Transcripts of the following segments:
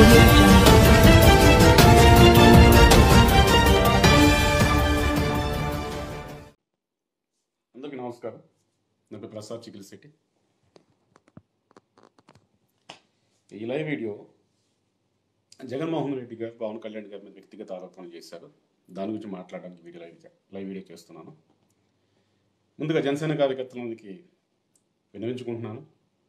audio jungle. అందరికీ నమస్కారం. నా పేరు ప్రసాద్ చికిల్శెట్టి. ఈ లైవ్ వీడియో జగన్మోహన్ రెడ్డి గారు పవన్ కళ్యాణ్ గారి మీద వ్యక్తిగత ఆరోపణలు చేశారు. దాని గురించి మాట్లాడడానికి లైవ్ వీడియో చేస్తున్నాను. ముందుగా జనసేన కార్యకర్తలకి విన్నవించుకుంటున్నాను.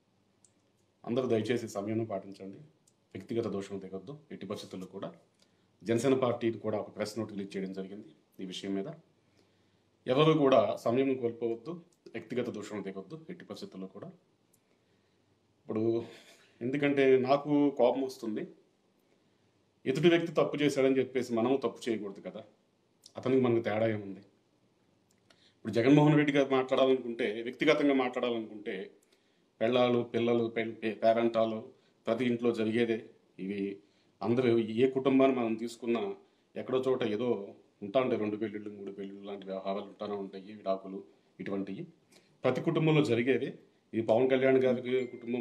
అందరూ దయచేసి సమయాన్ని పాటించండి. వ్యక్తిగత దోషం తెగొద్దు. ఎట్టి పరిస్థితుల్లో కూడా జనసేన పార్టీని కూడా ఒక ప్రెస్ నోట్ రిలీజ్ చేయడం జరిగింది. ఈ విషయం మీద ఎవరు కూడా సమయం కోల్పోవద్దు. వ్యక్తిగత దోషం తెగొద్దు ఎట్టి పరిస్థితుల్లో కూడా. ఇప్పుడు ఎందుకంటే నాకు కోపం వస్తుంది. ఎదుటి వ్యక్తి తప్పు చేశాడని చెప్పేసి మనము తప్పు చేయకూడదు కదా. అతనికి మనకు తేడా ఏముంది? ఇప్పుడు జగన్మోహన్ రెడ్డి గారు మాట్లాడాలనుకుంటే, వ్యక్తిగతంగా మాట్లాడాలనుకుంటే, పెళ్ళాలు పిల్లలు పేరెంటాలు ప్రతి ఇంట్లో జరిగేదే. ఇవి అందరూ ఏ కుటుంబాన్ని మనం తీసుకున్నా ఎక్కడో చోట ఏదో ఉంటా ఉంటాయి. 2 పెళ్ళిళ్ళు 3 పెళ్ళిళ్ళు లాంటి వ్యవహారాలు ఉంటానే ఉంటాయి. విడాకులు ఇటువంటివి ప్రతి కుటుంబంలో జరిగేవి. ఇది పవన్ కళ్యాణ్ గారి కుటుంబం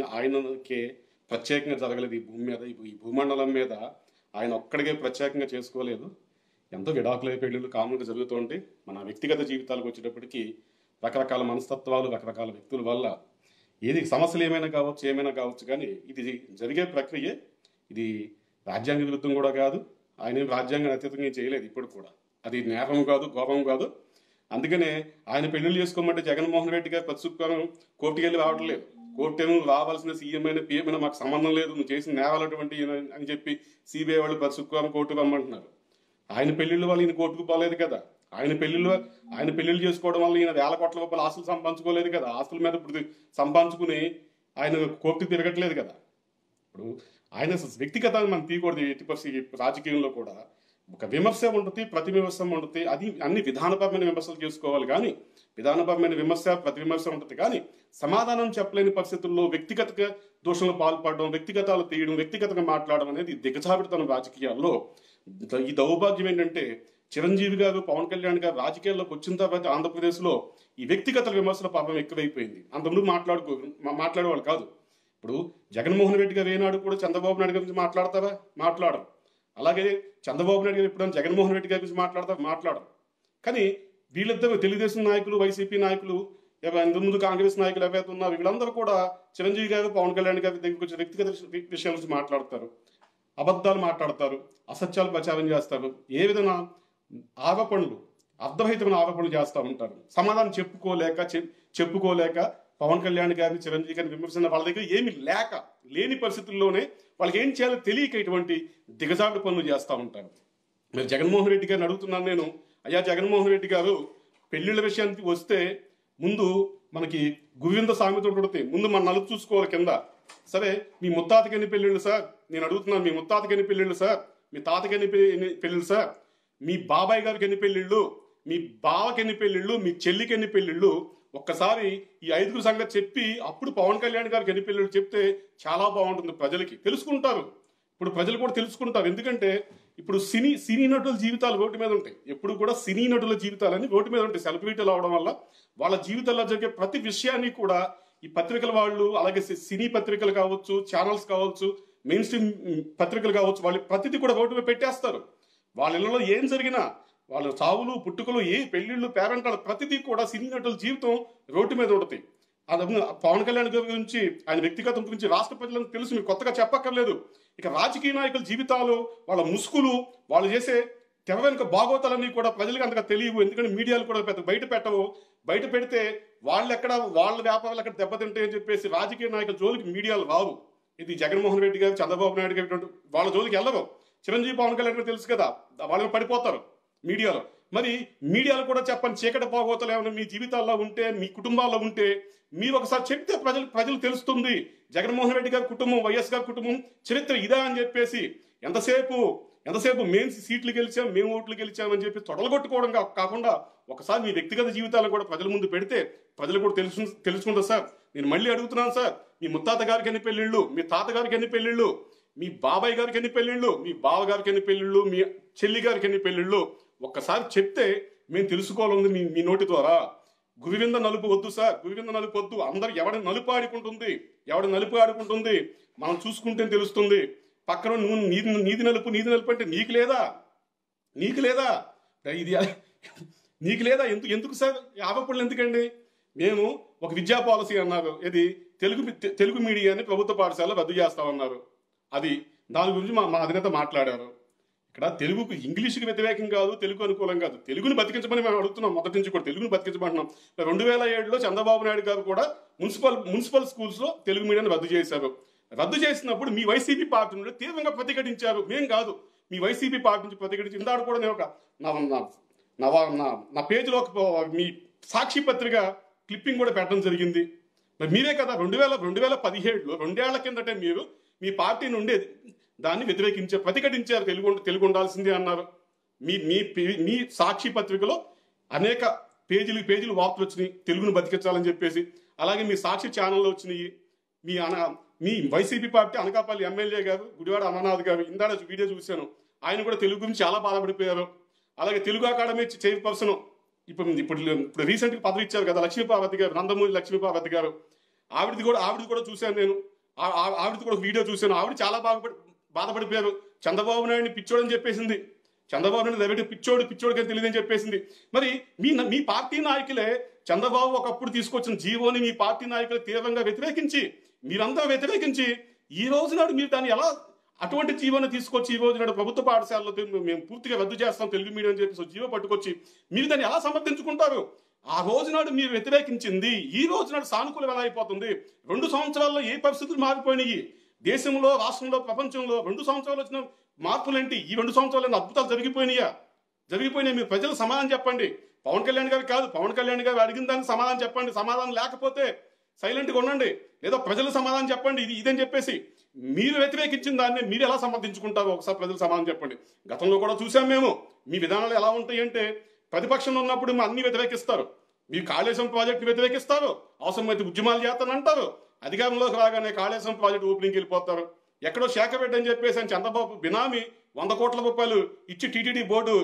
ఆయనకే ప్రత్యేకంగా జరగలేదు. ఈ భూమి మీద, ఈ భూమండలం మీద ఆయన ఒక్కడికే ప్రత్యేకంగా చేసుకోలేదు. ఎంతో విడాకుల పెళ్ళిళ్ళు కామన్గా జరుగుతూ ఉంటాయి. మన వ్యక్తిగత జీవితాలకు వచ్చేటప్పటికి రకరకాల మనస్తత్వాలు, రకరకాల వ్యక్తుల వల్ల ఏది సమస్యలు ఏమైనా కావచ్చు కానీ ఇది జరిగే ప్రక్రియ. ఇది రాజ్యాంగ విరుద్ధం కూడా కాదు. ఆయన ఏం రాజ్యాంగం అతీతంగా చేయలేదు ఇప్పుడు కూడా. అది నేరం కాదు, కోపం కాదు. అందుకనే ఆయన పెళ్లిళ్ళు చేసుకోమంటే జగన్మోహన్ రెడ్డి గారు ప్రతి శుక్రవారం కోర్టుకి వెళ్ళి రావడం లేదు. కోర్టు ఏమో రావాల్సిన సీఎం అయినా పిఎం అయినా మాకు సంబంధం లేదు, నువ్వు చేసిన నేరాలు అటువంటి అని చెప్పి సిబిఐ వాళ్ళు ప్రతి శుక్రవారం కోర్టుకు రమ్మంటున్నారు. ఆయన పెళ్లిళ్ళు వాళ్ళు ఈయన కోర్టుకు పోలేదు కదా. ఆయన పెళ్లిళ్ళు చేసుకోవడం వల్ల ఈయన వేల కోట్ల రూపాయల ఆస్తులు సంపాదించుకోలేదు కదా. ఆస్తుల మీద ఇప్పుడు సంపాదించుకుని ఆయన కోర్టుకు తిరగట్లేదు కదా. ఇప్పుడు ఆయన వ్యక్తిగతంగా మనం తీయకూడదు. ఎట్టి పరిస్థితి రాజకీయంలో కూడా ఒక విమర్శ ఉంటుంది, ప్రతి విమర్శ ఉంటుంది. అది అన్ని విధానపరమైన విమర్శలు చేసుకోవాలి కానీ, విధానపరమైన విమర్శ ప్రతి విమర్శ ఉంటుంది కానీ సమాధానం చెప్పలేని పరిస్థితుల్లో వ్యక్తిగత దోషంలో పాల్పడడం, వ్యక్తిగతాలు తీయడం, వ్యక్తిగతంగా మాట్లాడడం అనేది దిగజారుడుతనం రాజకీయాల్లో. ఈ దౌర్భాగ్యం ఏంటంటే చిరంజీవి గారు, పవన్ కళ్యాణ్ గారు రాజకీయాల్లోకి వచ్చిన తర్వాత ఆంధ్రప్రదేశ్లో ఈ వ్యక్తిగత విమర్శల పాపం ఎక్కువైపోయింది. అంతకుముందు మాట్లాడేవాళ్ళు కాదు. ఇప్పుడు జగన్మోహన్ రెడ్డి గారు ఏనాడు కూడా చంద్రబాబు నాయుడు గారి గురించి మాట్లాడతారా? మాట్లాడరు. అలాగే చంద్రబాబు నాయుడు గారు ఎప్పుడైనా జగన్మోహన్ రెడ్డి గారి గురించి మాట్లాడరు. కానీ వీళ్ళిద్దరు తెలుగుదేశం నాయకులు, వైసీపీ నాయకులు, ముందు కాంగ్రెస్ నాయకులు ఎవరైతే ఉన్నారు వీళ్ళందరూ కూడా చిరంజీవి గారు, పవన్ కళ్యాణ్ గారి దగ్గరికి వచ్చి వ్యక్తిగత విషయాల గురించి మాట్లాడతారు, అబద్ధాలు మాట్లాడతారు, అసత్యాలు ప్రచారం చేస్తారు. ఏ విధంగా ఆరోపణలు, అర్ధరహితమైన ఆరోపణలు చేస్తూ ఉంటారు. సమాధానం చెప్పుకోలేక పవన్ కళ్యాణ్ గారిని, చిరంజీవి గారిని విమర్శన వాళ్ళ దగ్గర ఏమి లేని పరిస్థితుల్లోనే వాళ్ళకి ఏం చేయాలో తెలియక ఇటువంటి దిగజారుడు పనులు చేస్తూ ఉంటారు. మరి జగన్మోహన్ రెడ్డి గారిని అడుగుతున్నాను నేను, అయ్యా జగన్మోహన్ రెడ్డి గారు, పెళ్లిళ్ళ విషయానికి వస్తే ముందు మనకి గువింద సామెత ఉంటుంది, ముందు మన నలుపు చూసుకోవాలి కింద. సరే, మీ ముత్తాతకి ఎన్ని పెళ్ళిళ్ళు సార్? నేను అడుగుతున్నాను, మీ ముత్తాతకి ఎన్ని పెళ్ళిళ్ళు సార్? మీ తాతకి ఎన్ని పెళ్ళిళ్ళు సార్? మీ బాబాయ్ గారికి ఎన్ని పెళ్ళిళ్ళు? మీ బావకి ఎన్ని పెళ్ళిళ్ళు? మీ చెల్లికి ఎన్ని పెళ్ళిళ్ళు? ఒక్కసారి ఈ 5 సంగతి చెప్పి అప్పుడు పవన్ కళ్యాణ్ గారికి ఎన్ని పెళ్ళిళ్ళు చెప్తే చాలా బాగుంటుంది. ప్రజలకి తెలుసుకుంటారు. ఇప్పుడు ప్రజలు కూడా తెలుసుకుంటారు. ఎందుకంటే ఇప్పుడు సినీ నటుల జీవితాలు రోడ్డు మీద ఉంటాయి. ఎప్పుడు కూడా సినీ నటుల జీవితాలని రోడ్డు మీద ఉంటాయి. సెలబ్రిటీలు అవడం వల్ల వాళ్ళ జీవితాల్లో జరిగే ప్రతి విషయాన్ని కూడా ఈ పత్రికల వాళ్ళు, అలాగే సినీ పత్రికలు కావచ్చు, ఛానల్స్ కావచ్చు, మెయిన్ స్ట్రీమ్ పత్రికలు కావచ్చు, వాళ్ళు ప్రతిదీ కూడా రోడ్డు మీద పెట్టేస్తారు. వాళ్ళ ఇళ్లలో ఏం జరిగినా, వాళ్ళ చావులు, పుట్టుకలు, ఏ పెళ్లిళ్ళు, పేరెంటాలు ప్రతిదీ కూడా సినీ నటుల జీవితం రోడ్డు మీద ఉంటుంది. అది పవన్ కళ్యాణ్ గారి గురించి, ఆయన వ్యక్తిగతం గురించి రాష్ట్ర ప్రజలకు తెలుసు, మీరు కొత్తగా చెప్పక్కర్లేదు. ఇక రాజకీయ నాయకుల జీవితాలు, వాళ్ళ ముసుగులు, వాళ్ళు చేసే తెర వెనుక భాగోతాలన్నీ కూడా ప్రజలకు అంతగా తెలియవు. ఎందుకంటే మీడియాలు కూడా పెద్ద బయట పెట్టవు. బయట పెడితే వాళ్ళ వ్యాపారాలు ఎక్కడ దెబ్బతింటాయని చెప్పేసి రాజకీయ నాయకుల జోలికి మీడియాలు రావు. ఇది జగన్మోహన్ రెడ్డి గారు, చంద్రబాబు నాయుడు గారు వాళ్ళ జోలికి వెళ్ళరు. చిరంజీవి, పవన్ కళ్యాణ్ గారు తెలుసు కదా, వాళ్ళని పడిపోతారు మీడియాలో. మరి మీడియాలు కూడా చెప్పని చీకటి పోగోతలు ఏమైనా మీ జీవితాల్లో ఉంటే, మీ కుటుంబాల్లో ఉంటే మీరు ఒకసారి చెప్తే ప్రజలు తెలుస్తుంది. జగన్మోహన్ రెడ్డి గారి కుటుంబం, వైఎస్ గారి కుటుంబం చరిత్ర ఇదా అని చెప్పేసి ఎంతసేపు మేము సీట్లు గెలిచాం, మేము ఓట్లు గెలిచామని చెప్పి తొడలగొట్టుకోవడం కాకుండా ఒకసారి మీ వ్యక్తిగత జీవితాలను కూడా ప్రజల ముందు పెడితే ప్రజలు కూడా తెలుసుకుంటారు. సార్, నేను మళ్ళీ అడుగుతున్నాను సార్, మీ ముత్తాత గారికి ఎన్ని పెళ్ళిళ్ళు? మీ తాతగారికి ఎన్ని పెళ్ళిళ్ళు? మీ బాబాయ్ గారికి ఎన్ని పెళ్ళిళ్ళు? మీ బావగారికి ఎన్ని పెళ్ళిళ్ళు? మీ చెల్లి గారికి ఎన్ని పెళ్ళిళ్ళు? ఒక్కసారి చెప్తే మేము తెలుసుకోవాలంది మీ నోటి ద్వారా. గురివింద నలుపు వద్దు సార్, గురివింద నలుపు వద్దు. అందరు ఎవడి నలుపు ఆడుకుంటుంది మనం చూసుకుంటే తెలుస్తుంది. పక్కన నువ్వు నీది నలుపు అంటే నీకు లేదా? ఇది నీకు లేదా? ఎందుకు సార్ ఆపపడులు ఎందుకండి? మేము ఒక విద్యా పాలసీ అన్నారు, ఇది తెలుగు మీడియాని ప్రభుత్వ పాఠశాలలో రద్దు చేస్తామన్నారు. అది దాని గురించి మా అధినేత మాట్లాడారు. ఇక్కడ తెలుగుకు ఇంగ్లీష్కి వ్యతిరేకం కాదు, తెలుగు అనుకూలం కాదు, తెలుగుని బతికించమని మేము అడుగుతున్నాం. మొదటి నుంచి కూడా తెలుగుని బతికించమంటున్నాం. 2007లో చంద్రబాబు నాయుడు గారు కూడా మున్సిపల్ స్కూల్స్లో తెలుగు మీడియాన్ని రద్దు చేశారు. రద్దు చేసినప్పుడు మీ వైసీపీ పార్టీ నుండి తీవ్రంగా ప్రతిఘటించారు. మేం కాదు, మీ వైసీపీ పార్టీ నుంచి ప్రతిఘటించి ఇందాడు కూడా నేను ఒక నా పేజీలో మీ సాక్షి పత్రిక క్లిప్పింగ్ కూడా పెట్టడం జరిగింది. మరి మీరే కదా 2017లో 2 ఏళ్ల కిందటే మీరు మీ పార్టీ నుండి దాన్ని ప్రతిఘటించారు. తెలుగు ఉండాల్సిందే అన్నారు. మీ సాక్షి పత్రికలో అనేక పేజీలు వార్తలు వచ్చినాయి తెలుగును బతికించాలని చెప్పేసి. అలాగే మీ సాక్షి ఛానల్లో వచ్చినాయి. మీ వైసీపీ పార్టీ అనకాపల్లి ఎమ్మెల్యే గారు గుడివాడ అమర్నాథ్ గారు ఇందాడ వీడియో చూశాను. ఆయన కూడా తెలుగు గురించి చాలా బాధపడిపోయారు. అలాగే తెలుగు అకాడమీ చైర్పర్సన్ ఇప్పుడు రీసెంట్గా పదవి ఇచ్చారు కదా లక్ష్మీపార్వతి గారు, నందమూరి లక్ష్మీపార్వతి గారు. ఆవిడది కూడా చూశాను నేను. ఆవిడది కూడా వీడియో చూశాను. ఆవిడ చాలా బాధపడిపోయారు. చంద్రబాబు నాయుడిని పిచ్చోడని చెప్పేసింది. చంద్రబాబు నాయుడు పిచ్చోడికి తెలియదని చెప్పేసింది. మరి మీ పార్టీ నాయకులే చంద్రబాబు ఒకప్పుడు తీసుకొచ్చిన జీవోని మీ పార్టీ నాయకులు తీవ్రంగా మీరంతా వ్యతిరేకించి ఈ రోజు నాడు మీరు దాన్ని ఎలా అటువంటి జీవోని తీసుకొచ్చి ఈ రోజు నాడు ప్రభుత్వ పాఠశాలలో మేము పూర్తిగా రద్దు చేస్తాం తెలుగు మీడియం అని చెప్పేసి జీవో పట్టుకొచ్చి మీరు దాన్ని ఎలా సమర్థించుకుంటారు? ఆ రోజు నాడు మీరు వ్యతిరేకించింది ఈ రోజు నాడు సానుకూలం ఎలా అయిపోతుంది? 2 సంవత్సరాల్లో ఏ పరిస్థితులు మారిపోయినాయి దేశంలో, రాష్ట్రంలో, ప్రపంచంలో? 2 సంవత్సరాలు వచ్చిన మార్పులేంటి? ఈ 2 సంవత్సరాలు అద్భుతాలు జరిగిపోయినాయి. మీరు ప్రజలు సమాధానం చెప్పండి. పవన్ కళ్యాణ్ గారు కాదు, పవన్ కళ్యాణ్ గారు అడిగిన దానికి సమాధానం చెప్పండి. సమాధానం లేకపోతే సైలెంట్గా ఉండండి, లేదా ప్రజలు సమాధానం చెప్పండి. ఇదని చెప్పేసి మీరు వ్యతిరేకించిన దాన్ని మీరు ఎలా సమర్థించుకుంటారో ఒకసారి ప్రజలు సమాధానం చెప్పండి. గతంలో కూడా చూసాం మేము. మీ విధానాలు ఎలా ఉంటాయి అంటే ప్రతిపక్షంలో ఉన్నప్పుడు అన్ని వ్యతిరేకిస్తారు. మీ కాళేశ్వరం ప్రాజెక్టు వ్యతిరేకిస్తారు, అవసరమైతే ఉద్యమాలు చేస్తానంటారు. అధికారంలోకి రాగానే కాళేశ్వరం ప్రాజెక్టు ఓపెనింగ్కి వెళ్ళిపోతారు. ఎక్కడో శాఖపెట్టి అని చెప్పేసి అని చంద్రబాబు బినామీ 100 కోట్ల రూపాయలు ఇచ్చి టీటీడీ బోర్డు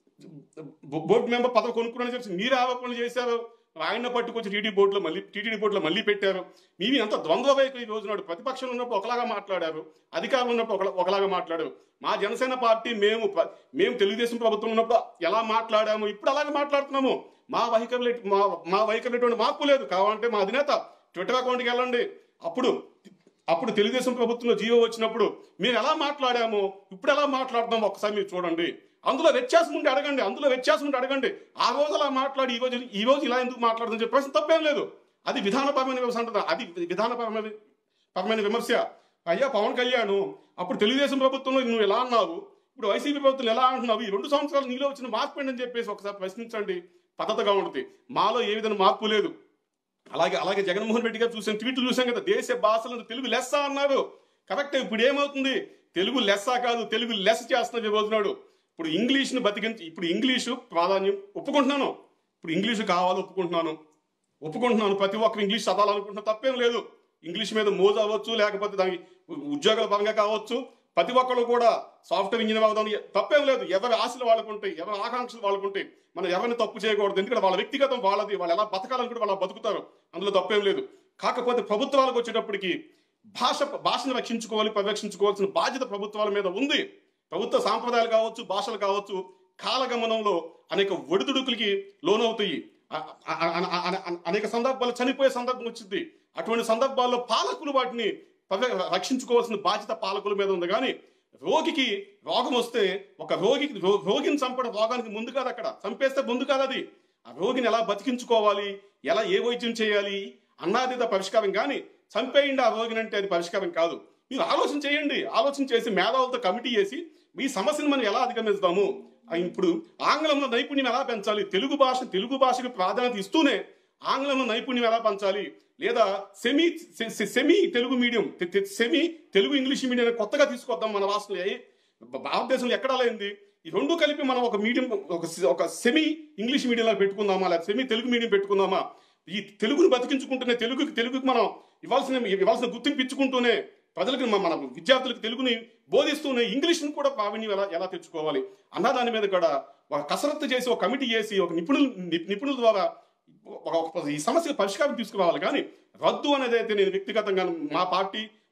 మెంబర్ పదవి కొనుక్కుని చెప్పి మీరు ఆరోపణలు చేశారు. ఆయన పట్టుకొచ్చి టీటీడీ బోర్డులో మళ్ళీ పెట్టారు. మీవి అంత ద్వంద్వ వైఖరి. ఈ రోజు నాడు ప్రతిపక్షంలో ఉన్నప్పుడు ఒకలాగా మాట్లాడారు, అధికారంలో ఉన్నప్పుడు ఒకలాగా మాట్లాడారు. మా జనసేన పార్టీ మేము తెలుగుదేశం ప్రభుత్వం ఉన్నప్పుడు ఎలా మాట్లాడాము, ఇప్పుడు అలాగే మాట్లాడుతున్నాము. మా వైఖరి మార్పు లేదు. కావాలంటే మా అధినేత ట్విట్టర్ అకౌంట్కి వెళ్ళండి. అప్పుడు తెలుగుదేశం ప్రభుత్వంలో జీవో వచ్చినప్పుడు మేము ఎలా మాట్లాడాము, ఇప్పుడు ఎలా మాట్లాడుతున్నాము ఒకసారి మీరు చూడండి. అందులో వ్యత్యాసం ఉంటే అడగండి. ఆ రోజు అలా మాట్లాడి ఈ రోజు ఇలా ఎందుకు మాట్లాడుతుందని చెప్పేసి తప్పేం లేదు. అది విధానపరమైన విమర్శ అంటారు. అది విధానపరమైన విమర్శ. అయ్యా పవన్ కళ్యాణ్, అప్పుడు తెలుగుదేశం ప్రభుత్వంలో నువ్వు ఎలా అన్నావు, ఇప్పుడు వైసీపీ ప్రభుత్వం ఎలా అంటున్నావు? ఈ 2 సంవత్సరాలు నీలో వచ్చిన మార్పు ఏంటని చెప్పేసి ఒకసారి ప్రశ్నించండి. పద్ధతిగా ఉంటుంది. మాలో ఏ విధంగా మార్పు లేదు. అలాగే జగన్మోహన్ రెడ్డి గారు ట్వీట్లు చూసాం కదా, దేశ భాషలను తెలుగు లెస్స అన్నారు. కరెక్ట్. ఇప్పుడు ఏమవుతుంది? తెలుగు లెస్స కాదు, తెలుగు లెస్ చేస్తున్నది ఈ రోజునాడు. ఇప్పుడు ఇంగ్లీష్ను బతికించి, ఇప్పుడు ఇంగ్లీషు ప్రాధాన్యం ఒప్పుకుంటున్నాను. ఇప్పుడు ఇంగ్లీషు కావాలి ఒప్పుకుంటున్నాను. ప్రతి ఒక్కరు ఇంగ్లీష్ చదవాలనుకుంటున్నా, తప్పేం లేదు. ఇంగ్లీష్ మీద మోజు అవ్వచ్చు, లేకపోతే దానికి ఉద్యోగాల పరంగా కావచ్చు. ప్రతి ఒక్కరు కూడా సాఫ్ట్వేర్ ఇంజనీర్ అవుదాం, తప్పేం లేదు. ఎవరి ఆశలు వాళ్ళకుంటాయి, ఎవరి ఆకాంక్షలు వాళ్ళకుంటాయి. మనం ఎవరిని తప్పు చేయకూడదు. ఎందుకంటే వాళ్ళ వ్యక్తిగతం వాళ్ళది, వాళ్ళు ఎలా బతకాలనుకుంటే వాళ్ళ బతుకుతారు. అందులో తప్పేం లేదు. కాకపోతే ప్రభుత్వాలకు వచ్చేటప్పటికి భాషను పరిరక్షించుకోవాల్సిన బాధ్యత ప్రభుత్వాల మీద ఉంది. ప్రభుత్వ సాంప్రదాయాలు కావచ్చు, భాషలు కావచ్చు, కాలగమనంలో అనేక ఒడిదుడుకులకి లోనవుతాయి. అనేక సందర్భాలు చనిపోయే సందర్భం వచ్చింది. అటువంటి సందర్భాల్లో పాలకులు వాటిని రక్షించుకోవాల్సిన బాధ్యత పాలకుల మీద ఉంది. కానీ రోగికి రోగం వస్తే రోగిని చంపడం రోగానికి ముందు కాదు, అక్కడ చంపేస్తే ముందు కాదు. అది ఆ రోగిని ఎలా బతికించుకోవాలి, ఎలా ఏ వైద్యం చేయాలి అన్నది పరిష్కారం. కానీ చంపేయండి ఆ రోగిని అంటే అది పరిష్కారం కాదు. మీరు ఆలోచన చేసి మేధావులతో కమిటీ చేసి మీ సమస్యను మనం ఎలా అధిగమిస్తాము, ఇప్పుడు ఆంగ్లంలో నైపుణ్యం ఎలా పెంచాలి, తెలుగు భాషకు ప్రాధాన్యత ఇస్తూనే ఆంగ్లంలో నైపుణ్యం ఎలా పెంచాలి, లేదా semi Telugu medium, semi Telugu English medium కొత్తగా తీసుకొద్దాం మన రాష్ట్రంలో. భారతదేశంలో ఎక్కడా లేనిది. ఈ రెండు కలిపి మనం ఒక మీడియం, ఒక సెమీ ఇంగ్లీష్ మీడియంలో పెట్టుకుందామా, లేదా సెమీ తెలుగు మీడియం పెట్టుకుందామా? ఈ తెలుగును బతికించుకుంటూనే తెలుగుకి మనం ఇవ్వాల్సిన గుర్తింపు ఇచ్చుకుంటూనే ప్రజలకు, మన విద్యార్థులకు తెలుగుని బోధిస్తూనే ఇంగ్లీష్ను కూడా ప్రావీణ్యం ఎలా తెచ్చుకోవాలి అన్న దాని మీద కూడా ఒక కసరత్తు చేసి, ఒక కమిటీ చేసి, ఒక నిపుణుల ద్వారా ఈ సమస్యకు పరిష్కారం తీసుకురావాలి. కానీ రద్దు అనేది అయితే నేను వ్యక్తిగతంగా మా పార్టీ,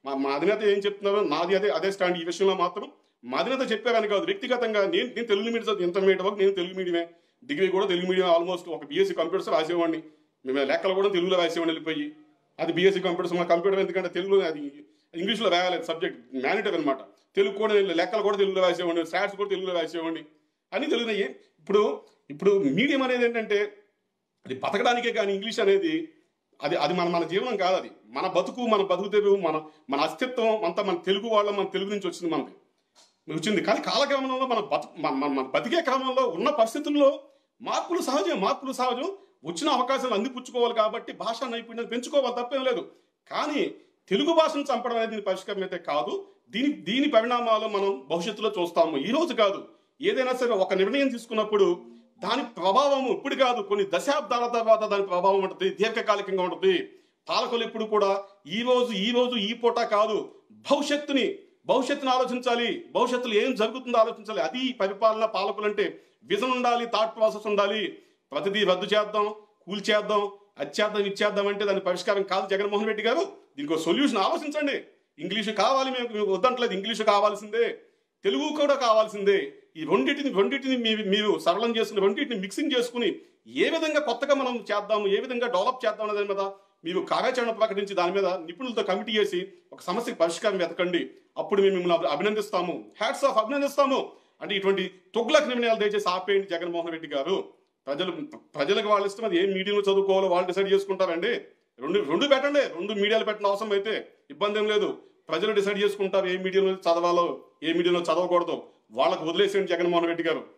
మా అధినేత ఏం చెప్తున్నారో నాది అదే స్టాండ్ ఈ విషయంలో మాత్రం. మా అధినేత చెప్పారని కాదు, వ్యక్తిగతంగా నేను తెలుగు మీడియం చదువు, ఇంటర్మీడియట్ వరకు నేను తెలుగు మీడియమే, డిగ్రీ కూడా తెలుగు మీడియం, ఆల్మోస్ట్ ఒక బీఎస్సీ కంప్యూటర్స్ రాసేవాడిని, మేము లెక్కలు కూడా తెలుగులో రాసేవాడిని వెళ్ళిపోయి. అది బీఎస్సీ కంప్యూటర్స్, మా కంప్యూటర్ ఎందుకంటే తెలుగులో, అది ఇంగ్లీష్లో రాయాలి, సబ్జెక్ట్ మ్యానిటర్ అనమాట. తెలుగు కూడా లెక్కలు కూడా తెలుగులో రాసేవాడిని, స్టాట్స్ కూడా తెలుగులో రాసేవాడిని అని తెలుగునే. ఇప్పుడు మీడియం అనేది ఏంటంటే అది బతకడానికే, కానీ ఇంగ్లీష్ అనేది అది మన జీవనం కాదు. అది మన బతుకు తెరువు, మన అస్తిత్వం అంతా మన తెలుగు వాళ్ళం, మన తెలుగు నుంచి వచ్చింది. కానీ కాలక్రమంలో మన బతికే క్రమంలో ఉన్న పరిస్థితుల్లో మార్పులు సహజం. వచ్చిన అవకాశాలు అందిపుచ్చుకోవాలి కాబట్టి భాషా నైపుణ్యం పెంచుకోవాలి, తప్పేం లేదు. కానీ తెలుగు భాషను చంపడం అనేది దీని పరిష్కారం అయితే కాదు. దీని పరిణామాలు మనం భవిష్యత్తులో చూస్తాము. ఈ రోజు కాదు, ఏదైనా సరే ఒక నిర్ణయం తీసుకున్నప్పుడు దాని ప్రభావం ఇప్పుడు కాదు, కొన్ని దశాబ్దాల తర్వాత దాని ప్రభావం ఉంటుంది, దీర్ఘకాలికంగా ఉంటుంది. పాలకులు ఎప్పుడు కూడా ఈ రోజు ఈ పూట కాదు, భవిష్యత్తుని ఆలోచించాలి. భవిష్యత్తులో ఏం జరుగుతుందో ఆలోచించాలి. అది పరిపాలన, పాలకులు అంటే విజన్ ఉండాలి, థాట్ ప్రాసెస్ ఉండాలి. ప్రతిదీ రద్దు చేద్దాం, కూల్చేద్దాం, ఇచ్చేద్దాం అంటే దాని పరిష్కారం కాదు జగన్మోహన్ రెడ్డి గారు. దీనికి ఒక సొల్యూషన్ ఆలోచించండి. ఇంగ్లీషు కావాలి, మేము వద్దంటలేదు, ఇంగ్లీషు కావాల్సిందే, తెలుగు కూడా కావాల్సిందే. ఈ రెండింటిని మీరు సరళం చేసుకుని, రెండింటిని మిక్సింగ్ చేసుకుని ఏ విధంగా కొత్తగా మనం చేద్దాము, ఏ విధంగా డెవలప్ చేద్దాం అనే దాని మీద మీరు కార్యాచరణ ప్రకటించి దాని మీద నిపుణులతో కమిటీ చేసి ఒక సమస్యకి పరిష్కారం వెతకండి. అప్పుడు మేము మిమ్మల్ని అభినందిస్తాము, హ్యాట్స్ ఆఫ్ అభినందిస్తాము. అంటే ఇటువంటి తుగ్లక్ నిర్ణయాలు దయచేసి ఆపేయండి జగన్మోహన్ రెడ్డి గారు. ప్రజలకు వాళ్ళ ఇష్టం, అది ఏ మీడియంలో చదువుకోవాలో వాళ్ళు డిసైడ్ చేసుకుంటారండి. రెండు పెట్టండి, 2 మీడియాలు పెట్టిన అవసరం అయితే ఇబ్బంది ఏం లేదు. ప్రజలు డిసైడ్ చేసుకుంటారు ఏ మీడియంలో చదవాలో, ఏ మీడియంలో చదవకూడదు, వాళ్ళకు వదిలేసేయండి జగన్మోహన్ రెడ్డి గారు.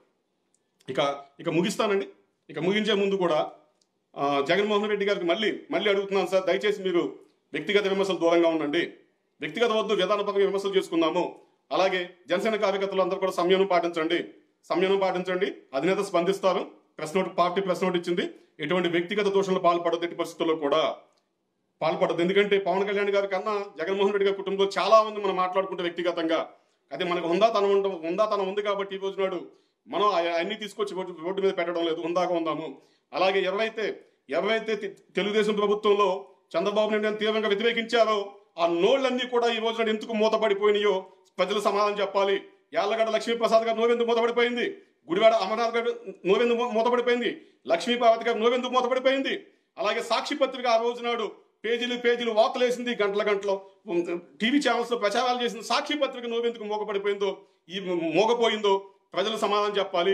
ఇక ముగిస్తానండి. ఇక ముగించే ముందు కూడా జగన్మోహన్ రెడ్డి గారికి మళ్ళీ అడుగుతున్నాను సార్, దయచేసి మీరు వ్యక్తిగత విమర్శలు దూరంగా ఉండండి. వ్యక్తిగత వద్దు, విధానపరంగా విమర్శలు చేసుకుందాము. అలాగే జనసేన కార్యకర్తలు అందరూ కూడా సంయమనం పాటించండి. అధినేత స్పందిస్తారు. పార్టీ ప్రెస్ నోట్ ఇచ్చింది. ఎటువంటి వ్యక్తిగత దోషంలో పాల్పడదు, ఎట్టి పరిస్థితుల్లో కూడా పాల్పడదు. ఎందుకంటే పవన్ కళ్యాణ్ గారి కన్నా జగన్మోహన్ రెడ్డి గారి కుటుంబంలో చాలా మంది మనం మాట్లాడుకుంటే వ్యక్తిగతంగా అదే మనకు హుందాతనం ఉంది కాబట్టి ఈ రోజు నాడు మనం అన్ని తీసుకొచ్చి రోడ్డు మీద పెట్టడం లేదు, హుందాగా ఉందాము. అలాగే ఎవరైతే తెలుగుదేశం ప్రభుత్వంలో చంద్రబాబు నాయుడు తీవ్రంగా వ్యతిరేకించారో ఆ నోళ్లన్నీ కూడా ఈ రోజు నాడు ఎందుకు మూతపడిపోయినాయో ప్రజలు సమాధానం చెప్పాలి. యాళ్లగడ్డ లక్ష్మీప్రసాద్ గారు నోవెందుకు మూతపడిపోయింది, గుడివాడ అమర్నాథ్ గారు నోవెందుకు మూతపడిపోయింది, లక్ష్మీపార్వతి గారు నోవెందుకు మూతపడిపోయింది. అలాగే సాక్షి పత్రిక ఆ రోజు నాడు పేజీలు వార్తలేసింది, గంటల టీవీ ఛానల్స్ లో ప్రచారాలు చేసింది. సాక్షి పత్రిక నోవెందుకు మోగపోయిందో ప్రజలు సమాధానం చెప్పాలి.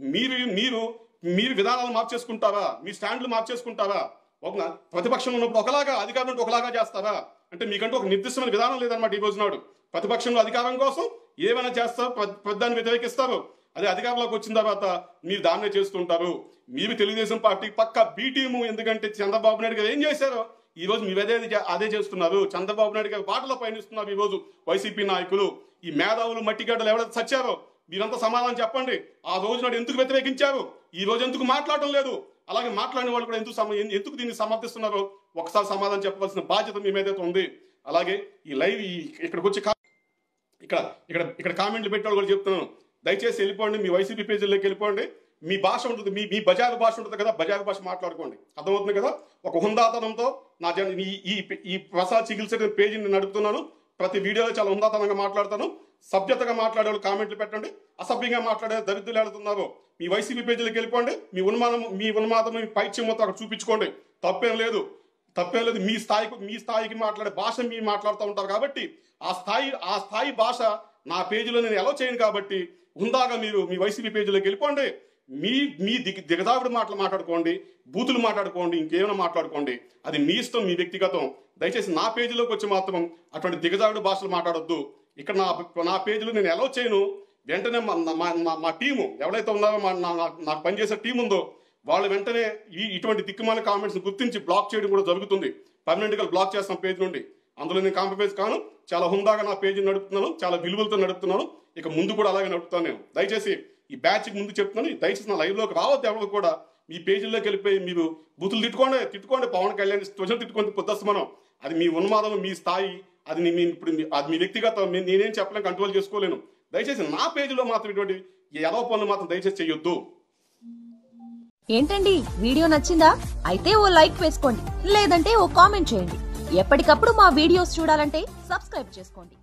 మీరు విధానాలు మార్చేసుకుంటారా, మీ స్టాండ్లు మార్చేసుకుంటారా? ప్రతిపక్షంలో ఉన్నప్పుడు ఒకలాగా, అధికారం నుండి ఒకలాగా చేస్తారా? అంటే మీకంటూ ఒక నిర్దిష్టమైన విధానం లేదన్నమాట. ఈ రోజు నాడు ప్రతిపక్షంలో అధికారం కోసం ఏమైనా చేస్తారు, పెద్దాన్ని వ్యతిరేకిస్తారు. అదే అధికారంలోకి వచ్చిన తర్వాత మీరు దాన్నే చేస్తుంటారు. మీరు తెలుగుదేశం పార్టీ పక్క బి టీము. ఎందుకంటే చంద్రబాబు నాయుడు గారు ఏం చేశారో ఈ రోజు మీరు అదే చేస్తున్నారు. చంద్రబాబు నాయుడు గారు బాటలో పయనిస్తున్నారు ఈ రోజు వైసీపీ నాయకులు. ఈ మేధావులు మట్టిగడ్డలు ఎవరైతే చచ్చారో మీరంతా సమాధానం చెప్పండి. ఆ రోజు నాడు ఎందుకు వ్యతిరేకించారు, ఈ రోజు ఎందుకు మాట్లాడటం లేదు? అలాగే మాట్లాడిన వాళ్ళు కూడా ఎందుకు దీన్ని సమర్థిస్తున్నారో ఒకసారి సమాధానం చెప్పవలసిన బాధ్యత మీ మీద ఉంది. అలాగే ఈ లైవ్ ఇక్కడికి వచ్చి ఇక్కడ కామెంట్లు పెట్టేవాళ్ళు కూడా చెప్తున్నాను, దయచేసి వెళ్ళిపోండి, మీ వైసీపీ పేజీల్లోకి వెళ్ళిపోండి. మీ భాష ఉంటుంది, మీ బజారు భాష ఉంటుంది కదా, బజారు భాష మాట్లాడుకోండి. అర్థమవుతుంది కదా? ఒక హుందాతనంతో ఈ ప్రసాద్ చికిత్స పేజీని నడుపుతున్నాను. ప్రతి వీడియోలో చాలా హుందాతనంగా మాట్లాడతాను. సభ్యతగా మాట్లాడే వాళ్ళు కామెంట్లు పెట్టండి. అసభ్యంగా మాట్లాడే దరిద్రులు వెళుతున్నారు, మీ వైసీపీ పేజీలకు వెళ్ళిపోండి. మీ ఉన్మాదం మీ పైత్యం మొత్తం అక్కడ చూపించుకోండి. తప్పేం లేదు. మీ స్థాయికి మాట్లాడే భాష మీరు మాట్లాడుతూ ఉంటారు కాబట్టి ఆ స్థాయి భాష నా పేజీలో నేను ఎలా చేయను కాబట్టి హుందాగా మీరు మీ వైసీపీ పేజీలోకి వెళ్ళిపోండి. మీ దిగదావిడి మాటలు మాట్లాడుకోండి, బూతులు మాట్లాడుకోండి, ఇంకేమైనా మాట్లాడుకోండి. అది మీ ఇష్టం, మీ వ్యక్తిగతం. దయచేసి నా పేజీలోకి వచ్చి మాత్రం అటువంటి దిగదావిడి భాషలు మాట్లాడొద్దు. ఇక్కడ నా పేజీలో నేను ఎలా చేయను. వెంటనే మా టీము ఎవరైతే ఉన్నారో, నాకు పనిచేసే టీం ఉందో వాళ్ళు వెంటనే ఇటువంటి దిక్కుమాల కామెంట్స్ గుర్తించి బ్లాక్ చేయడం కూడా జరుగుతుంది. పర్మనెంట్గా బ్లాక్ చేస్తాం పేజ్ నుండి. అందులో నేను కాంప్రమైజ్ కాను. చాలా హుందాగా నా పేజీని నడుపుతున్నాను, చాలా విలువలతో నడుపుతున్నాను. ఇక ముందు కూడా అలాగే నడుపుతాను నేను. దయచేసి ఈ బ్యాచ్కి ముందు చెప్తున్నాను, దయచేసి నా లైవ్లోకి రావద్దు. ఎవరు కూడా మీ పేజీల్లోకి వెళ్ళిపోయి మీరు బూతులు తిట్టుకోండి. పవన్ కళ్యాణ్ స్పెషల్ తిట్టుకొని పొద్దుస్తమానం. అది మీ ఉన్మాదం, మీ స్థాయి, అది మీ వ్యక్తిగతం. నేనేం చెప్పలేక కంట్రోల్ చేసుకోలేను. దయచేసి నా పేజీలో మాత్రం ఇటువంటి ఎదవ పనులు మాత్రం దయచేసి చెయ్యొద్దు. ఏంటండి వీడియో నచ్చిందా? అయితే ఓ లైక్ వేసుకోండి, లేదంటే ఓ కామెంట్ చేయండి. ఎప్పటికప్పుడు మా వీడియోస్ చూడాలంటే సబ్స్క్రైబ్ చేసుకోండి.